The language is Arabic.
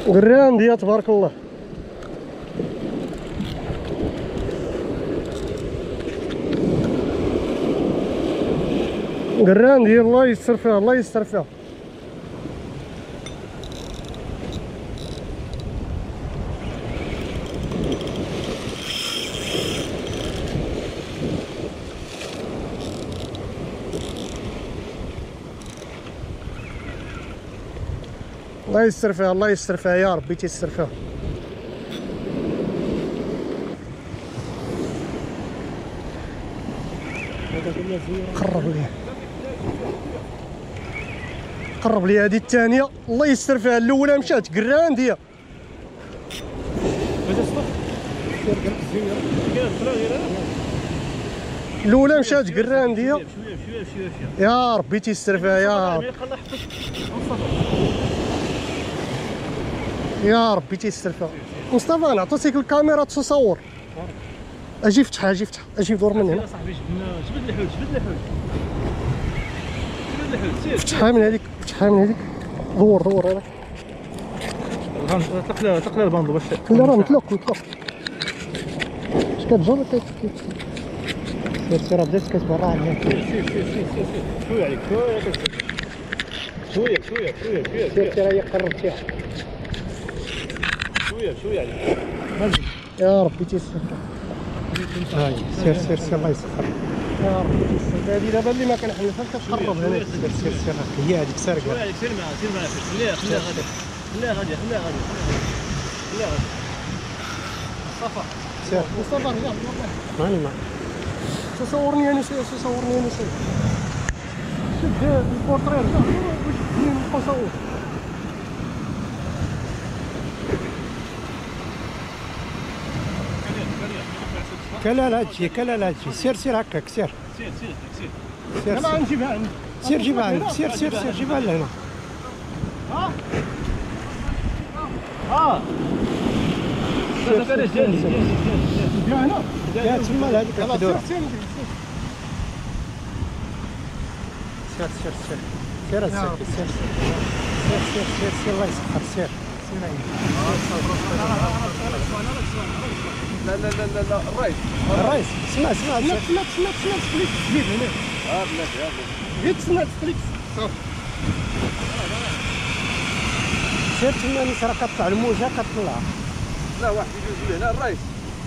غراندية تبارك الله. غراندية الله يستر فيها، الله يستر فيها. الله يستر فيها، الله يستر فيها يا ربي تيستر فيها. قرب لي، قرب لي هذه الثانية الله يستر فيها. الأولى مشات غراندية. الأولى مشات غراندية يا ربي تيستر فيها يا ربي. يا ربي تيستر فيها. مصطفى انا عطيتك الكاميرا تصور. اجي فتحها، اجي فتحها، اجي دور من هنا. صاحبي جبد الحوت، جبد الحوت، جبد الحوت، سير فتحها من هذيك، فتحها من هذيك. دور دور هذاك. طلق لها الباندو باش لا راه مطلق مطلق. اش كتجر سير سير بدات كتبرع عليها. سير شويه عليك، شويه سير سير هي قربتيها. شويه عليك. يا ربي تيسر. هاي سير سير سير الله يسخر. يا ربي تيسر. هذه دابا اللي ما كنحلفها كتقرب هنا. سير سير سير هي هذيك سارقه. شويه عليك، سير معاها خليها غادي، خليها غادي. مصطفى سير مصطفى رجع ماني معك. تصورني انا شويه، تصورني انا شويه. شد البورتري رجع واش بنين نصور. كلا هادشي كلا هادشي. سير سير هكاك سير. سير ما نجيبها عندي. سير جيبها عندك. سير جيبها لهنا. سير هنا يا تما لهاديك الحدوره. سير الله يسخر. سير لا الرئيس اسمع سمعت فليكس جيب هنا. بلاتي جيت سمعت فليكس صافي. سير تما نسرا كطلع الموجه كطلع. لا واحد يجي هنا الرئيس.